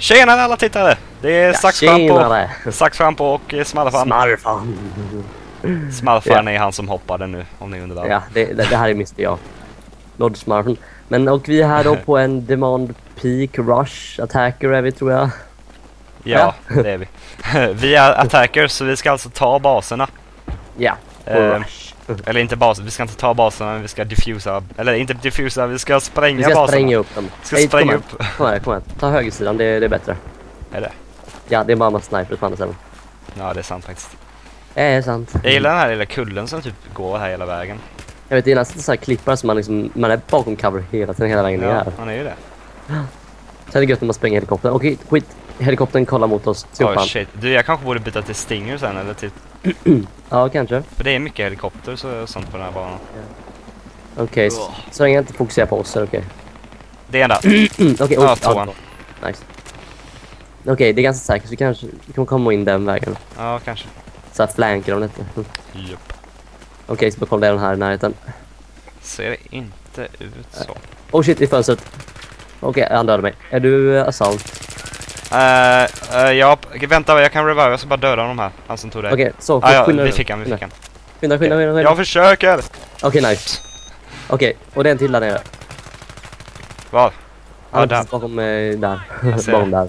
Tjena alla tittare! Det är tjenare. Saxframpo och Smalfan. Smalfan. Smalfan är han som hoppade nu, om ni undrar. Ja, det här är Mr. Jag. Lord Smalfan. Och vi är här då på en Demand Peak Rush Attacker är vi, tror jag. Ja, det är vi. Vi är attackers, så vi ska alltså ta baserna. Ja, rush. Eller inte baser, vi ska inte ta baserna, men vi ska diffusa. Eller inte diffusa, vi ska spränga baserna. Vi ska spränga upp dem. Vi ska spränga upp. Kom här. Ta högersidan, det är bättre. Är det? Ja, det är bara en sniper på andra sidan. Ja, det är sant faktiskt. Det är sant. Jag gillar den här lilla kullen som typ går här hela vägen. Jag vet, det är nästan så här klippar som man är bakom cover hela vägen ner här. Han är ju det. Så är det gött när man springer helikoptern. Okej, skit. Helikoptern kollar mot oss. Oh shit. Du, jag kanske borde byta till Stinger sen eller till... Ja, kanske. För det är mycket helikopter och sånt på den här banan. Okej, så länge jag inte fokuserar på oss är okej. Det är enda. Okej, tvåan. Nice. Okej, det är ganska säkert så vi kan komma in den vägen. Ja, kanske. Så här flanker de lite. Japp. Okej, så bara kolla den här i närheten. Ser det inte ut så. Oh shit, i fönstret. Okej, han dödade mig. Är du assault? Ja, vänta, jag kan revive så bara döda de här. Han som tog det. Okej, så vi fick han. Skynda. Jag försöker! Okej, nice. Okej, och det är en till där nere. Vad? Han är bakom där. Bakom där.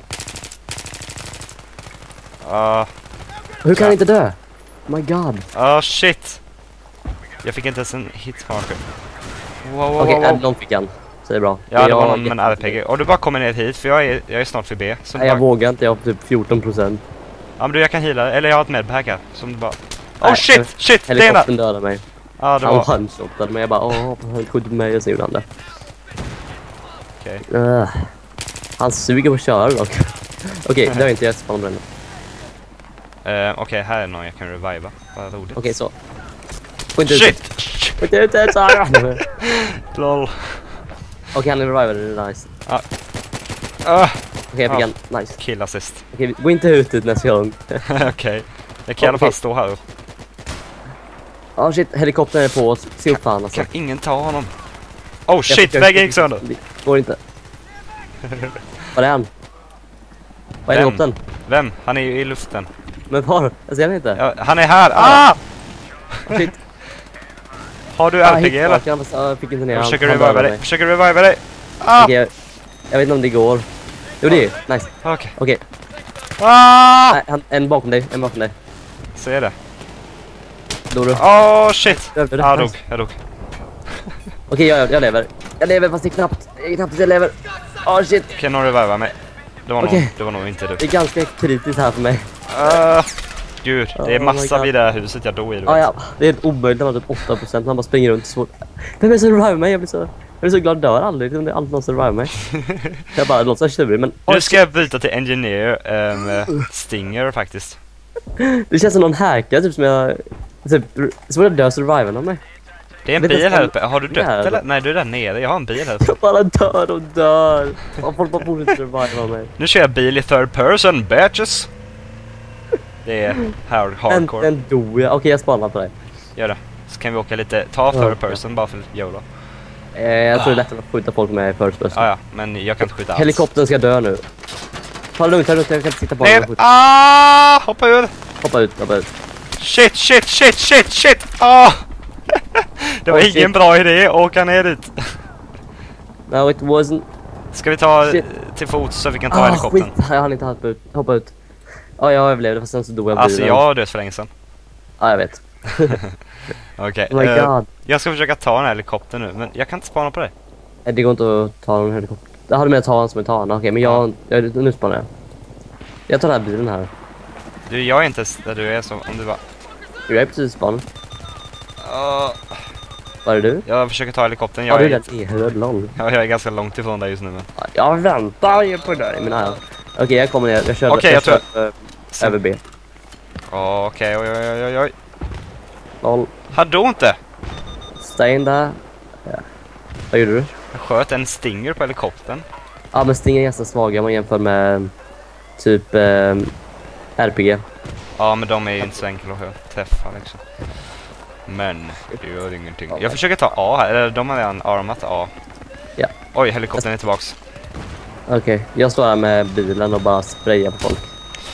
Hur kan han inte dö? Oh my god. Shit. Jag fick inte ens en hitmarker. Okej, någon fick han. Så det är bra. Ja, det var någon med en RPG. Och du bara kommer ner hit, för jag är snart förbi. Nej, jag vågar inte, jag har typ 14%. Ja, men du, jag kan heala. Eller jag har ett medpack här. Som du bara... Shit! Det är helikoptern dödade mig. Ja, det var... Han one-shotade mig. Jag bara, han skjutit mig och så gjorde han det. Okej. Han suger på att köra dock. Okej, det har inte jag spawnat ännu. Okej, här är någon jag kan reviva. Vad roligt. Okej, så. Shit! Skjut ut det, så. Lol. Okej, han är revivad, det är nice. Okej, jag fick en. Nice. Kill assist. Okej, gå inte ut nästa gång. Okej. Jag kan i alla fall stå här upp. Shit, helikoptern är på oss. Se upp fan alltså. Kan ingen ta honom? Oh shit, väggen gick sönder. Går inte. Var är han? Var är helikoptern? Vem? Han är ju i luften. Men var? Jag ser han inte. Ja, han är här. Shit. Har du RPG eller? Jag fick inte ner. Jag försöker reviva dig. Okej, jag vet inte om det går. Jo, det är nice. Okej. Nej, en bakom dig, Ser det. Dog du? Shit. Jag dog. Okej, jag lever. Jag lever fast det är knappt att jag lever. Shit. Kan någon reviva mig? Det var nog inte du. Det är ganska kritiskt här för mig. Gud, det är massa vid det här huset jag dog i. Ja, det är omöjligt när man typ 8%. Man bara springer runt så. Vem är det som revivar mig? Jag blir så glad dör aldrig. Det är aldrig någon som revivar mig. Jag bara låtsas tjurig, men... Nu ska jag byta till Engineer med Stinger faktiskt. Det känns som någon hackare typ som jag... Typ, så var det dö så revivar mig. Det är en bil här uppe. Har du dött eller? Nej, du är där nere. Jag har en bil här uppe. Jag bara dör. Folk bara borde inte reviva mig. Nu kör jag bil i third person, bitches. Det är hardcore. Den dog jag. Okej, jag spanar på dig. Gör det. Så kan vi åka lite... Ta third person bara för YOLO. Jag tror det är lättare att skjuta folk med first person. Ja, men jag kan inte skjuta alls. Helikoptern ska dö nu. Ta lugnt, jag kan inte sitta på den. Hoppa ur! Hoppa ut. Shit! Det var ingen bra idé att åka ner dit. No, it wasn't. Ska vi ta till fots så vi kan ta helikoptern? Skit. Jag hann inte hoppa ut. Jag överlevde fast sen så dog jag. Alltså jag har dött för länge sedan. Ja, jag vet. Okej. Oh my god. Jag ska försöka ta den här helikoptern nu, men jag kan inte spana på dig. Det går inte att ta en helikopter. Jag hade med att ta en som en tana. Okej, men nu spanar jag. Jag tar den här bilen här. Du, jag är inte där du är så om du bara... Jag är precis spanan. Var är du? Jag försöker ta helikoptern. Du är lång. Ja, jag är ganska långt ifrån dig just nu. Men... Jag väntar ju på dig. Okej, jag kommer ner. Jag kör över B. Okej, oj. Noll. Hade du inte? Stay in där. Ja. Vad gjorde du? Jag sköt en Stinger på helikoptern. Ja, men Stinger är ganska svaga om man jämför med typ RPG. Ja, men de är ju inte så enkla att träffa liksom. Men det gör ingenting. Jag försöker ta A här. Eller de har redan armat A. Ja. Oj, helikoptern är tillbaks. Okej, jag står här med bilen och bara sprayar på folk.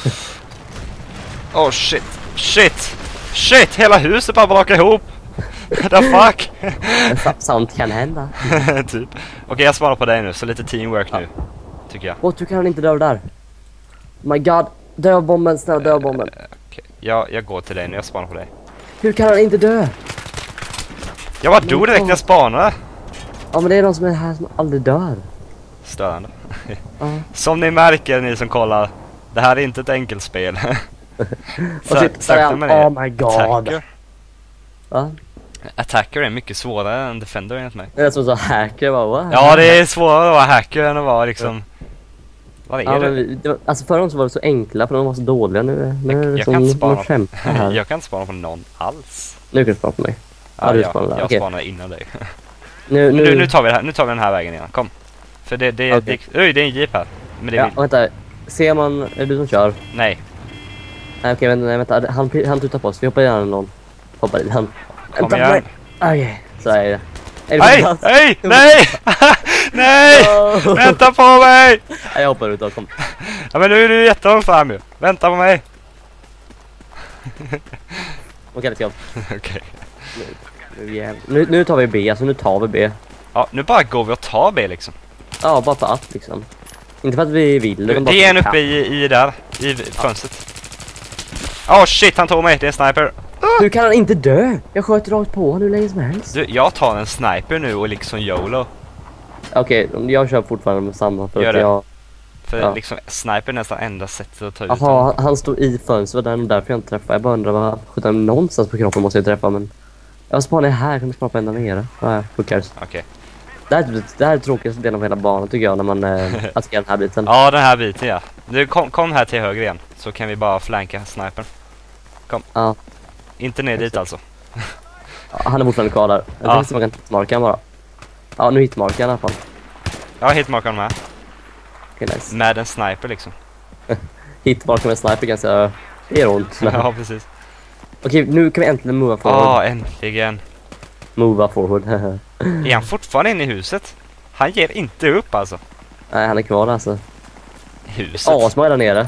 Oh shit. Shit! Shit! Hela huset bara brakar ihop! The fuck? Sånt kan hända. Typ. Okej, jag svarar på dig nu, så lite teamwork nu. Tycker jag. Åh, du kan inte dö där. My god, dö bomben, snälla dö bomben. Okej, jag går till dig nu, jag spanar på dig. Hur kan han inte dö? Jag var dog direkt när jag spanade. Ja, men det är de som är här som aldrig dör. Störande. Ja. Som ni märker, ni som kollar, det här är inte ett enkelt spel. Och så oh my god. Attacker. Va? Attacker är mycket svårare än Defender enligt mig. Det är som så hacker, va? What? Ja, det är svårare att vara hacker än att vara liksom... Vad är Ja, det? men alltså förra gången så var det så enkla för de var så dåliga nu. Jag kan inte spana. Jag kan inte spana på någon alls. Nu kan du spana på mig. Ja, du jag spanar. jag Okej. spanar innan dig. Nu tar vi det här. Nu tar vi den här vägen igen. Kom. För det Okej. det är en jeep här. Men det ja, vill. vänta. Ser man, är det du som kör? Nej. Nej, okej, vänta. Han tutar på oss. Vi hoppar igen någon. Hoppar i han. Kom igen. Okej, så är det. Är det Nej! på plats? Nej! Nej! Nej! No. Vänta på mig! Nej, jag hoppar ut och kom. Ja, men nu är du jättelångt fram ju. Vänta på mig. Okej, let's go. Okej. Nu tar vi B, alltså nu tar vi B. Ja, nu bara går vi och tar B liksom. Ja, bara för att liksom. Inte för att vi vill. Det är en uppe i där. I fönstret. Åh shit, han tog mig. Det är en sniper. Hur kan han inte dö? Jag sköt rakt på honom hur länge som helst. Du, jag tar en sniper nu och liksom YOLO. Okej, jag kör fortfarande med samma för Gör att det. jag... För Ja. liksom sniper är nästan enda sättet att ta ut Jaha, han stod i fönstret där och därför jag inte träffade. Jag bara undrar vad... Skjutan någonstans på kroppen måste jag träffa, men... Jag spanar här, jag kan spana på ända nere. Nej, who cares. Okej. Det här är det tråkigaste delen av hela banan tycker jag när man attackerar den här biten. Ja, den här biten ja. Du kom här till höger igen. Så kan vi bara flanka snipern. Kom. Ja. Inte ner dit alltså. Ja, han är fortfarande kvar där. Jag tänkte man kan hitmarka han bara. Ja, nu hitmarkar jag i alla fall. Jag har hitmarkat de här. Okej, nice. Med en sniper liksom. Hitmarka med sniper kan säga. Det gör ont. Ja, precis. Okej, nu kan vi äntligen mova forward. Äntligen. Mova forward. Är han fortfarande inne i huset? Han ger inte upp alltså. Nej, han är kvar där alltså. Huset. Asmånga där nere.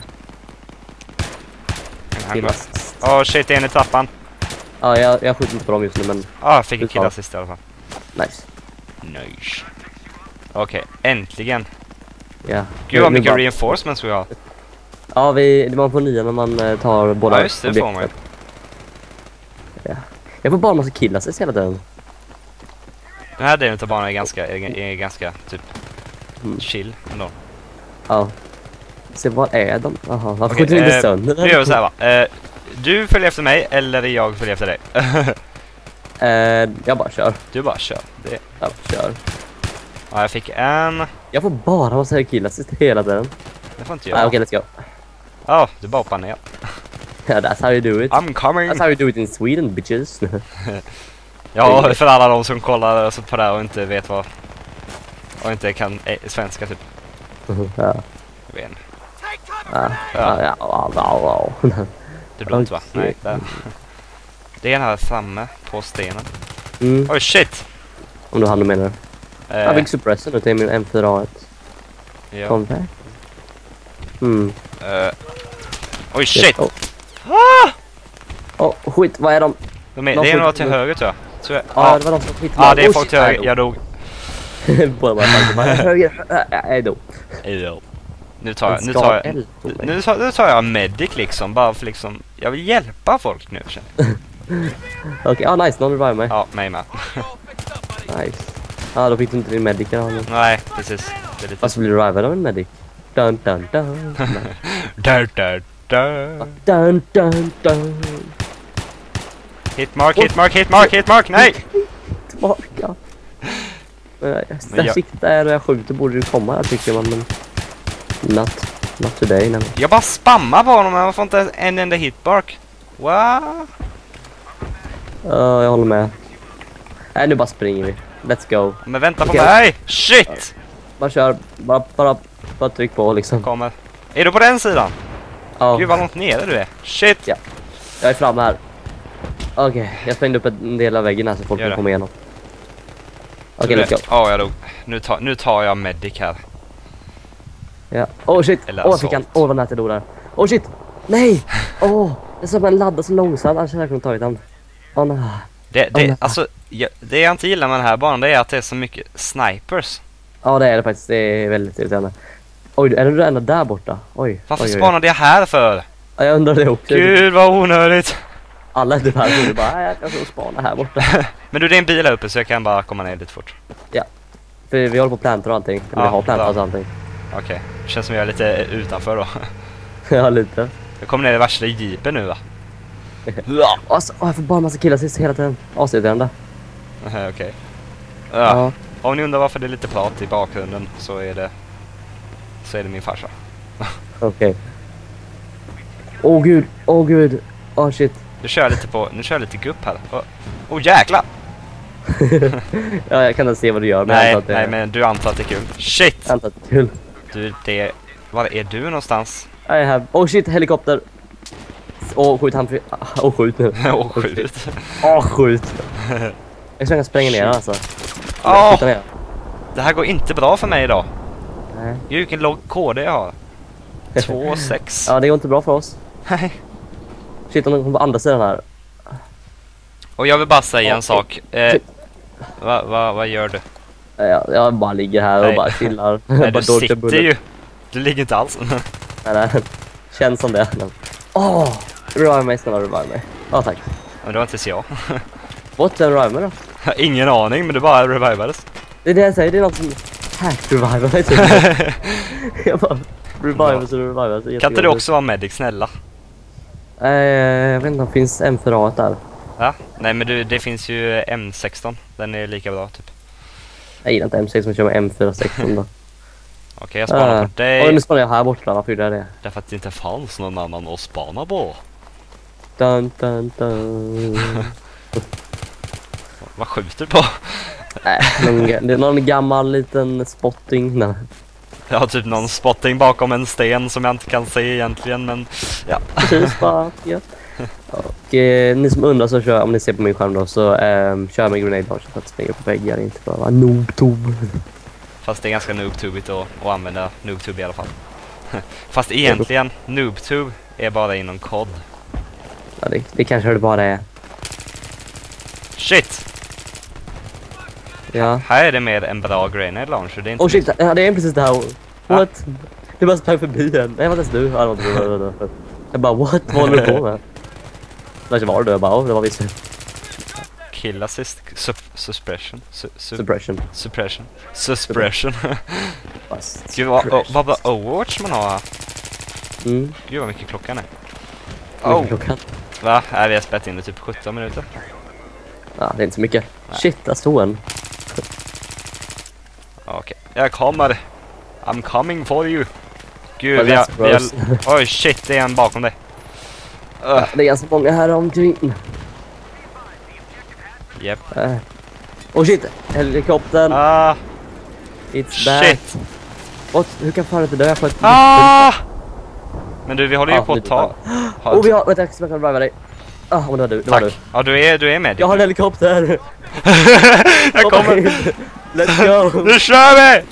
Åh shit, det är en i trappan. Ja, jag skjuter inte på dem just nu, men... Jag fick en kill assist i alla fall. Nice. Nice. Okej, äntligen. Ja. Gud vad mycket reinforcements vi har. Ja, man får 9 när man tar båda. Ja, just det, får man. Ja. Jag får bara en massa kill assist hela tiden. Den här delen av banan är ganska typ chill ändå. Ja. Se, vad är de? Jaha, varför Okej, skjuter vi inte sönder? Nu gör vi så här va. Du följer efter mig eller jag följer efter dig? Jag bara kör. Du bara kör. Det. Jag kör. Ja, jag fick en. Jag får bara massa kill assist hela tiden. Det får inte jag. Okej, let's go. Ja, du bara hoppar ner. Yeah, that's how you do it. I'm coming. That's how you do it in Sweden, bitches. Ja, för alla de som kollar alltså på det här och inte vet vad... Och inte kan svenska typ. Ja. Jag vet inte. Ja. Det blir inte va? Nej, där. Det är den här framme på stenen. Mm. Oj, shit! Om du hann menar. Jag fick suppressor nu till min M4A1. Ja. Kom där. Oj, shit! Skit, vad är de? Det är några till höger tror jag. Ja, det var de som skit. Ja, det är folk till höger. Jag dog. Båda bara höger. Jag dog. Nu tar jag medic liksom, bara för liksom, jag vill hjälpa folk nu. Okej, nice, någon revive mig. Ja, mig med. Nice. Ja, då fick du inte din medic här. Nej, precis. Det är lite... Fast blir du revivad av en medic? Dun dun dun. Dun dun dun. Hitmark, nej! Tillbaka. Där siktar och jag skjuter borde du komma här tycker man, men... Not today, nej. Jag bara spammar på honom, men jag får inte en enda hitmark. Wow. Jag håller med. Nej, nu bara springer vi. Let's go. Men vänta på mig! Shit! Bara kör, bara tryck på liksom. Kommer. Är du på den sidan? Ja. Gud vad långt nere du är. Shit! Ja. Jag är framme här. Okej, jag sprängde upp en del av väggen här så folk kan komma igenom. Okej, let's go. Ja, jag dog. Nu tar jag medic här. Ja. Oh shit. Eller Jag fick han. Vad nätet då där. Oh shit. Nej. Det är som en ladda så långsamt. Annars hade jag kunnat tagit den. Nej. Alltså, det jag inte gillar med den här banan, det är att det är så mycket snipers. Ja, det är det faktiskt. Det är väldigt irriterande. Oj, är det ända där borta? Oj. Varför spanade jag här för? Ja, jag undrar det också. Gud, vad onödigt. Alla är typ här och du bara, jag ska spana här borta. Men du, det är en bil här uppe så jag kan bara komma ner lite fort. Ja. För vi håller på att planter och allting. Eller vi har plantat och allting. Okej. Det känns som jag är lite utanför då. Ja, lite. Jag kommer ner i värsta jeepen nu va? Alltså, jag får bara en massa killar sist hela tiden. Avslutande. Okej. Ja. Om ni undrar varför det är lite prat i bakgrunden så är det min farsa. Okej. Åh gud. Åh shit. Nu kör jag lite gupp här. Jäklar! Ja, jag kan inte se vad du gör. Men Nej, men du antar att det är kul. Shit! Jag antar att det är kul. Var är du någonstans? I have... Oh shit, helikopter. Skjut han. Skjut nu. Skjut. Skjut. Jag ska spränga ner alltså. Det här går inte bra för mig idag. Nej. Vilken låg KD jag har. 2,6. Ja, det går inte bra för oss. Nej. Shit, de kommer på andra sidan här. Och jag vill bara säga en sak. Vad gör du? Jag bara ligger här och bara chillar. Nej, du sitter ju. Du ligger inte alls. Nej. Känns som det. Revive mig, snälla revive mig. Ja, tack. Men det var inte jag. What, den revive mig då? Ingen aning, men du bara revivades. Det är det jag säger, det är något som hack revive mig typ. Jag bara revive. Kan inte du också vara medic, snälla? Jag vet inte om det finns M4A där. Ja, nej men det finns ju M16. Den är lika bra typ. Jag gillar inte M6 som kör med M416 då. Okej, jag spanar på dig. Nu spanar jag här borta, varför gjorde jag det? Därför att det inte fanns någon annan att spana på. Dun. Vad skjuter du på? Det är någon gammal liten spotting. Nej. Jag har typ någon spotting bakom en sten som jag inte kan se egentligen, men ja. Precis, bara, ja. Och ni som undrar så kör, om ni ser på min skärm då, så kör med grenade launcher för att springa på väggar, inte bara vara noobtube. Fast det är ganska noobtubigt att använda noobtube i alla fall. Fast egentligen, noobtube är bara inom kod. Ja, det kanske det bara är. Shit! Ja. Här är det mer en bra grenade launcher. Det är inte shit, ja, det är precis det här. What? Det bara sprang förbi den. Nej, vad är det du? Jag bara, what? Vad håller du på med? Där var det, jag bara, det var visst. Kill assist, suppression. Gud, vad bra Overwatch man har här. Gud, vad mycket klockan är. Klockan? Va? Vi har spelat in det typ 17 minuter. Ja, det är inte så mycket. Nej. Shit, jag stod en. Okej, jag kommer. I'm coming for you. Gud, oj shit, det är en bakom dig. Ja, det är ganska många här omkring. Japp. Shit, helikoptern. It's back. Shit. What? Hur kan fan inte dö på ett... Men du, vi håller ju på att ta... vi har... Vänta, jag ska driva dig. Det var du. Tack. Ja, du är med. Jag har en helikopter. Jag kommer. Let's go. Nu kör vi!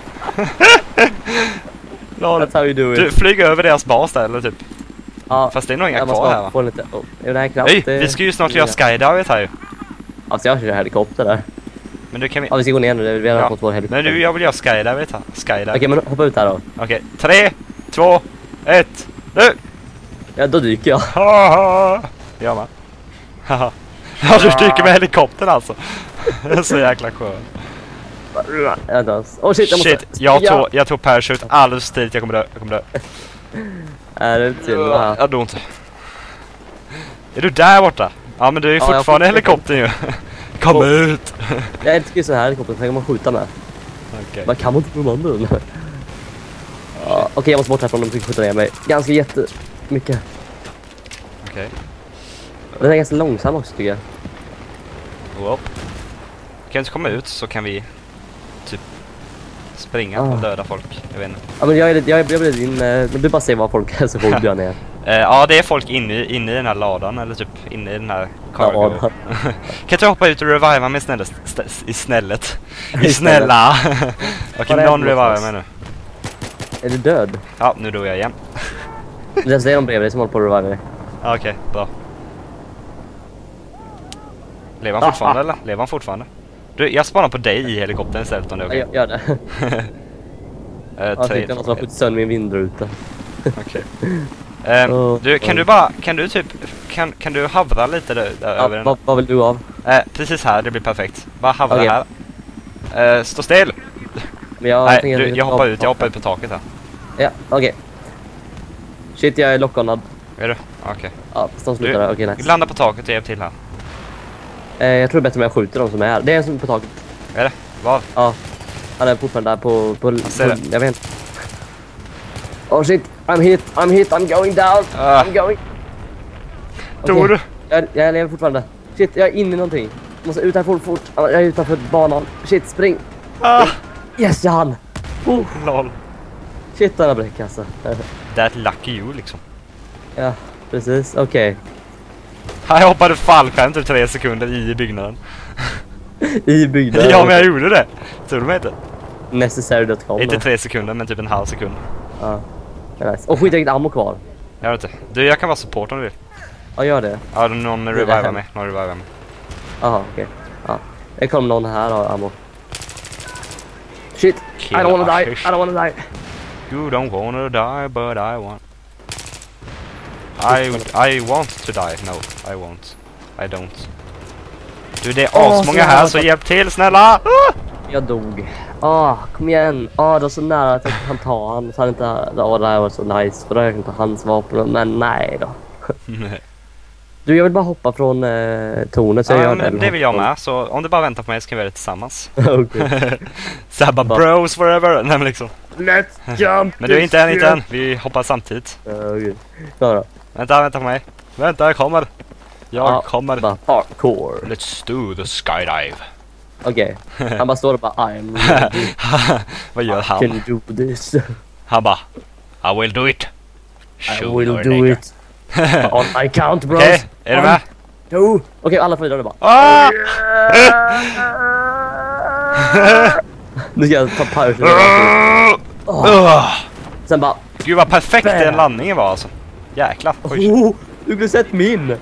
That's how you do it. Du flyger över deras bas där, eller typ? Ja. Fast det är nog inga kvar här, va? Få lite... det här knappt, vi ska ju snart göra skydive här ju. Alltså jag kör helikopter där. Men du kan vi... Ja, vi ska gå ner nu. Vi har fått vår helikopter. Men du, jag vill göra skydive här. Okej, men hoppa ut här då. Okej, 3, 2, 1, nu! Ja, då dyker jag. Ja, man. Ja, du dyker med helikoptern alltså. Det är så jäkla skönt. Shit, jag tog parachute alldeles tidigt. Jag kommer dö. Är det till här? Jag dog inte. Är du där borta? Ja, men du är ju fortfarande helikoptern ju. Kom ut! Jag älskar ju så här helikopter, så kan man skjuta med. Man kan inte på banden. Okej, jag måste bort härifrån, de fick skjuta ner mig. Ganska jättemycket. Okej. Den är ganska långsam också, tycker jag. Kan inte komma ut så kan vi typ springa och döda folk. Jag vet inte. Ja, men jag blir din... Du bara säger vad folk är så fort jag ner. Ja, det är folk inne i den här ladan, eller typ inne i den här cargo. Kan inte hoppa ut och reviva mig snälla? Okej, någon reviva mig nu. Är du död? Ja, nu dog jag igen. Det är de bredvid dig som håller på att reviva dig. Okej, bra. Lever han fortfarande eller? Lever han fortfarande? Du, jag spanar på dig i helikoptern istället om det är okej. Ja, gör det. Jag tyckte jag måste ha skjutit sönder min vindruta. Okej. Du, kan du havra lite där över den? Vad vill du av? Precis här, det blir perfekt. Bara havra Okej. här. Stå still! Men jag Nej, du, jag hoppar ut på taket här. Ja, okej. Shit, jag är lock-onad. Är du? Okej. Ja, de slutar där. Okej, nice. Landa på taket och hjälp till här. Jag tror det är bättre om jag skjuter de som är här. Det är en som är på taket. Är det? Var? Ja. Han är fortfarande där på ser det. jag vet inte. Oh shit, I'm hit, I'm going down. I'm going. Tror du? Jag lever fortfarande. Shit, jag är inne i någonting. Jag måste ut här fort. Jag är utanför banan. Shit, spring. Yes, jag hann. Lol. Shit, den har bräck alltså. That lucky you liksom. Ja, precis. Okej. Jag hoppade fallskärm typ 3 sekunder i byggnaden. I byggnaden. Ja, men jag gjorde det. Tror du mig inte? Necessary.com. Inte 3 sekunder, men typ en halv sekund. Ja. Nice. Och skit riktigt ammo kvar. Jag vet inte. Du, jag kan vara support om du vill. Ja, gör det. Ja, någon revivar mig. Jaha, okej. Ja. Det kom någon här och ammo. Shit. I don't wanna die. You don't wanna die, but I want. I want to die. No, I won't. I don't. Du, det är asmånga här, så hjälp till, snälla! Jag dog. Kom igen. Det var så nära att jag kan ta han. Så hade inte det här var så nice. För då jag kan ta hans vapen. Men nej då. Du, jag vill bara hoppa från tornet så jag gör det. Det vill jag med, så om du bara väntar på mig så kan vi göra det tillsammans. Okej. Så här bara bros forever. Nej, men liksom. Let's jump. Men du är inte än. Vi hoppar samtidigt. Okej. Klar då. Vänta på mig. Vänta, jag kommer. Jag kommer. Bara parkour. Let's do the skydive. Okej. Han bara står och bara I'm ready. Vad gör han? Can you do this? Han bara I will do it. I will do it. On my count, bros. Okej, är du med? Okej, alla får vidare bara. Nu ska jag ta paus. Sen bara. Gud vad perfekt den landningen var alltså. Jäklar. Du skulle sett min.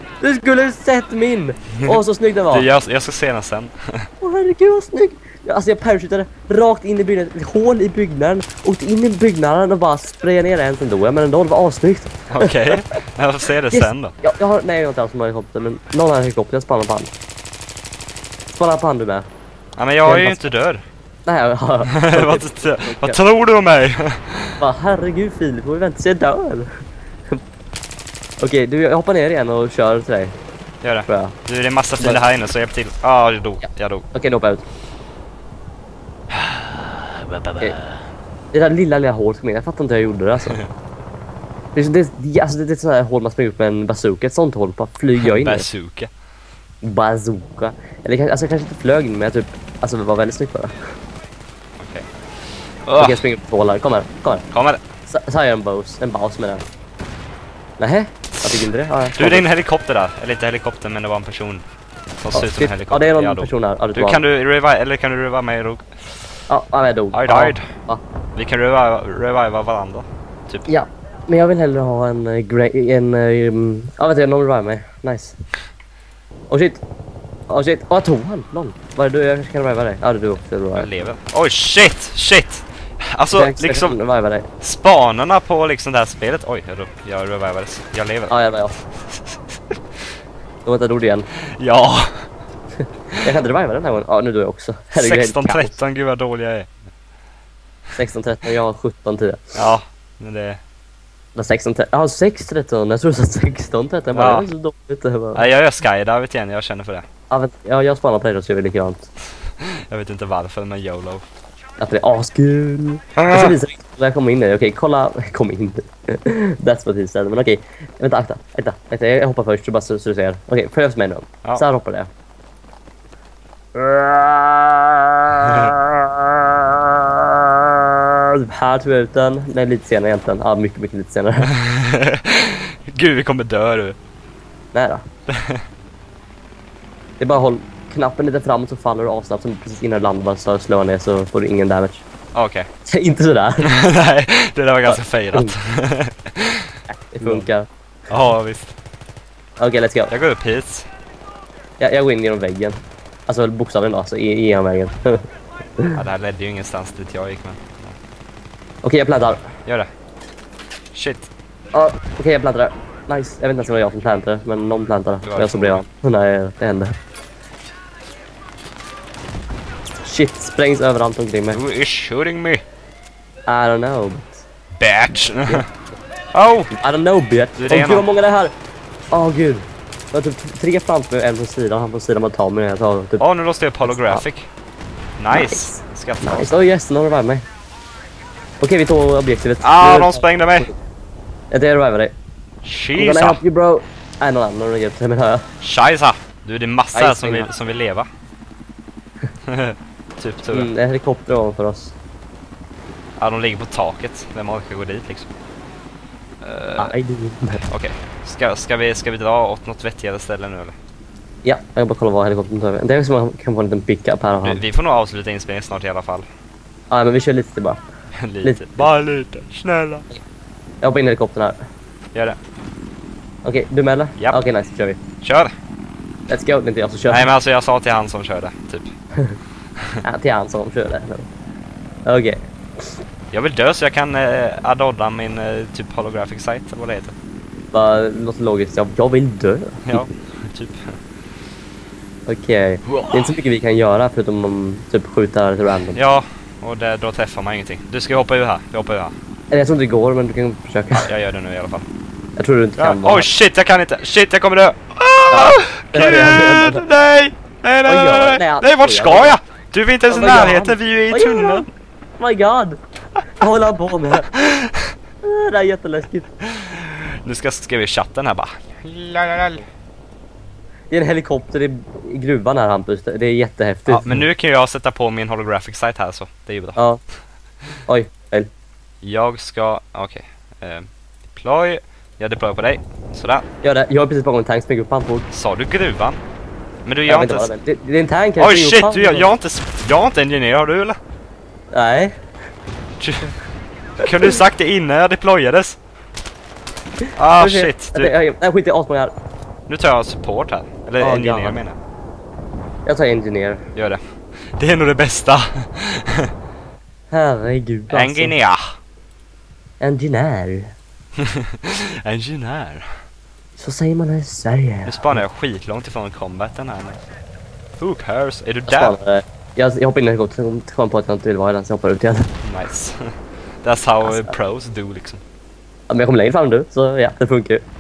Så snygg den var. Du, jag ska se den sen. Herregud vad snygg. Alltså jag parachutade rakt in i byggnaden. Ett hål i byggnaden. Åkte in i byggnaden och bara sprayade ner en sen då. Men ändå, det var assnyggt. Okej, jag får se det sen då. Jag har inte alls som har helikopter. Men någon har helikopter, jag spannar på han. Spannar på han du med. Ja, men jag är ju inte död. Nej, Vad tror du om mig? Herregud Filip, får vi vänta sig dör. Okej, du, jag hoppar ner igen och kör till dig. Gör det. Du, det är massa filer här inne så hjälp till. Jag dog. Okej, då hoppar jag ut. Det där lilla hålet kom in. Jag fattar inte hur jag gjorde det alltså. Det är ett sånt här hål man springer upp med en bazooka. Ett sånt hål bara flyger jag in i. Bazooka. Eller kanske inte flög in, men jag typ. Alltså det var väldigt snyggt bara. Okej. Okej, jag springer upp på hålar. Kom här. Kommer. Så har jag en baus med den. Nej, jag fick inte det. Du, det är en helikopter där. Eller inte helikopter, men det var en person som ser ut som en helikopter. Ja, det är någon person här. Du, kan du revive mig, Rog? Ja, jag dog. I died. Vi kan reviva varandra. Typ. Ja, men jag vill hellre ha en vet du, någon revive mig. Nice. Oh shit. Vad tog han? Någon. Var det du? Jag kanske kan reviva dig. Ja, det är du också. Jag lever. Oj, shit. Alltså, liksom dig. Spanarna på liksom det här spelet. Oj, jag revivades. Jag lever. Ja, jag var. Då vänta, dog igen. Ja. Jag kan inte reviva den här gången. Ja, nu dör jag också. 16-13, gud vad dålig jag är. 16-13, jag har 17-10. Ja, men det... 16-13, jag har 6-13. Jag tror du sa 16-13. Bara, det är så dåligt. Nej, jag gör skydive igen, jag känner för det. Ja, jag spanar på det och så gör vi likadant. Jag vet inte varför, men YOLO. Att det är askul. Jag ska visa dig när jag kommer in nu. Okej, kolla. Kom in. That's what he said. Men okej. Vänta, akta. Jag hoppar först bara så du ser. Okej, följ efter mig nu. Ja. Så här hoppar det. Här tog jag ut den. Nej, lite senare egentligen. Ja, mycket lite senare. Gud, vi kommer dö du. Nej då. Det är bara håll knappen lite framåt så faller du avsnabbt som precis innan du landar så slår ner så får du ingen damage. Okej. Inte sådär. Nej, det där var ganska fejrat. Det funkar. Ja, visst. Okej, let's go. Jag går upp hit. Jag går in genom väggen. Alltså bokstavligen då, alltså genom väggen. Ja, det här ledde ju ingenstans dit jag gick med. Okej, jag plantar. Gör det. Shit. Ja, okej, jag plantar. Nice. Jag vet inte ens om det var jag som plantade, men någon plantade. Jag så blev han. Nej, det hände. Shit, sprängs överallt omkring mig. Who is shooting me? I don't know. Bitch. Oh! I don't know, bitch. Du, Åh det är gud, vad många det är här. Åh gud. Jag har typ 3 framför mig, en på sidan. Han på sidan man tar mig när jag tar typ... Nu låste jag upp holographic. Nice. Skattar. Nice. Oh yes, någon revive mig. Okej, vi tog objektivet. De sprängde mig. Jag revivar dig. I'm gonna Shisa. help you, bro. Nej, någon annan har hjälpt mig, hör jag. Shisa. Du, det är massa här Nej, som vill leva. Typ, tror jag. Det är helikopter ovanför oss. Ja, de ligger på taket. Vem orkar gå dit liksom? Nej, du. Okej. Ska vi dra åt något vettigare ställe nu eller? Ja, jag vill bara kolla vad helikoptern tar. Det är som man kan få en liten pickup här och han. Vi får nog avsluta inspelningen snart i alla fall. Ja, men vi kör lite till bara. Lite. Bara lite. Snälla. Jag hoppar in i helikoptern här. Gör det. Okej, du med eller? Japp. Okej, nice, kör vi. Kör. Let's go, det är inte jag som kör. Nej, men alltså jag sa till han som körde, typ. Ja, till han som kör det. Okej. Jag vill dö så jag kan adodda min typ holographic site eller vad det heter. Bara låter logiskt. Jag vill dö. Ja, typ. Okej. Det är inte så mycket vi kan göra förutom om typ skjuta lite random. Ja, och då träffar man ingenting. Du ska hoppa ur här. Vi hoppar ur här. Eller jag tror inte det går, men du kan försöka. Ja, jag gör det nu i alla fall. Jag tror du inte kan. Oh shit, jag kan inte. Shit, jag kommer dö. Gud, nej! Nej, vart ska jag? Du är inte ens i närheten, vi är ju i tunneln. Oh my god! Vad håller han på med? Det är jätteläskigt. Nu ska jag skriva i chatten här bara. Det är en helikopter i gruvan här, Hampus. Det är jättehäftigt. Ja, men nu kan jag sätta på min holographic site här så. Det är ju bra. Ja. Oj, fel. Jag ska... Okej. Deploy. Jag deployar på dig. Sådär. Gör det. Jag har precis bakom en tank. Spring upp han fort. Sa du gruvan? Men du, jag inte... Det är en tank. Oj shit, du, jag har inte engineer, har du eller? Nej. Kunde du sagt det innan jag deployades? Shit. Nej, skit i asmånga här. Nu tar jag support här. Eller engineer menar jag. Jag tar engineer. Gör det. Det är nog det bästa. Herregud alltså. Engineer. Engineer. Engineer. Så säger man här i Sverige. Nu spanar jag skitlångt ifrån combaten här. Who cares? Är du där? Jag hoppar in i helikoptern och kom på att jag inte vill vara i den, så jag hoppar ut igen. Nice. That's how pros do liksom. Ja, men jag kommer längre fram nu, så ja, det funkar ju.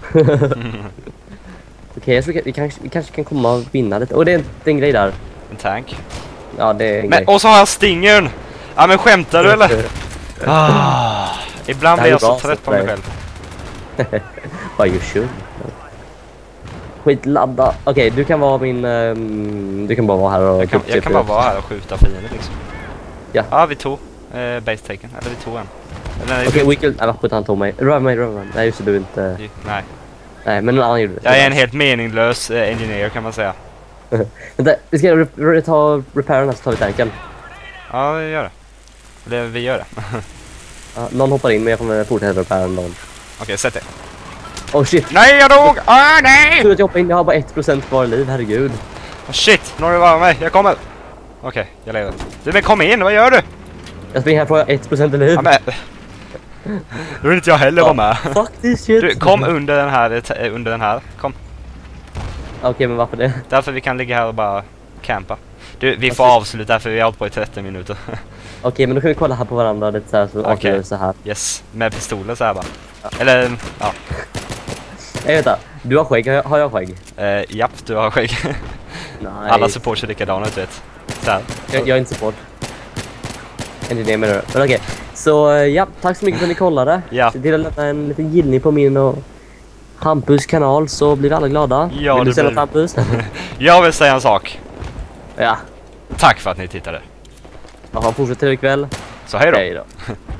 Okej, jag tror vi kanske kan komma och vinna lite. Och det är en grej där. En tank. Ja, det är en grej. Och så har jag stingern! Ja, men skämtar du eller? Ibland blir jag så trött på mig själv. What you should. Skit, ladda. Okej, du kan vara min... du kan bara vara här och... Jag kan bara vara här och skjuta fiender liksom. Ja. Vi tog base taken. Eller vi tog en. Okej, Wickle... Nej, vad han tog mig. Röv mig. Nej, just det, du inte... Nej. Nej, men någon annan gjorde det. Jag är en helt meningslös engineer kan man säga. Vänta, vi ska ta repairen, så tar vi tanken. Ja, vi gör det. Eller vi gör det. Ja, någon hoppar in, men jag kommer fortsätta repairen någon. Okej, sätt det. Oh shit. Nej, jag dog! Nej! Tur att jag hoppar in, jag har bara 1% kvar i liv, herregud. Shit, någon var mig, jag kommer. Okej, jag lever. Du, men kom in, vad gör du? Jag springer här på 1% i liv. Ja, men... Då vill inte jag heller vara med. Fuck this shit. Du, kom under den här, kom. Okej, men varför det? Därför vi kan ligga här och bara campa. Du, vi får avsluta för vi har hållit på i 30 minuter. Okej, men då kan vi kolla här på varandra lite så här, så avslutar så här. Yes, med pistoler så här bara. Ja. Eller, ja. Jag vet inte, du har skägg, har jag skägg? Japp, du har skägg. Nice. Alla support ser likadana ut, vet. Så här. Jag är inte support. Engineer med det. Men okej. Så ja, tack så mycket för att ni kollade. Ja. Se till att lämna en liten gillning på min och Hampus kanal, så blir vi alla glada. Ja, vill du säga något, Hampus? Jag vill säga en sak. Ja. Tack för att ni tittade. Ja, fortsätt trevlig kväll. Så hej då. Hej då.